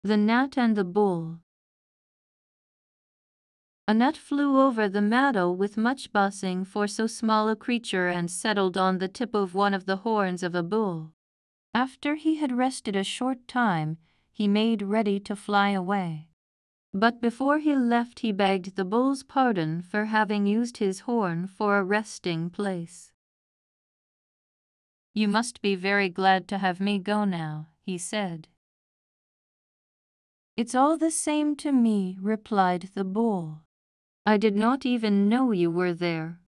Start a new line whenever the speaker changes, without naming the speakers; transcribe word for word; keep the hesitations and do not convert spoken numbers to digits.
The Gnat and the Bull. A gnat flew over the meadow with much buzzing for so small a creature and settled on the tip of one of the horns of a bull. After he had rested a short time, he made ready to fly away. But before he left he begged the bull's pardon for having used his horn for a resting place. "You must be very glad to have me go now," he said. "It's all the same to me," replied the bull. "I did not even know you were there."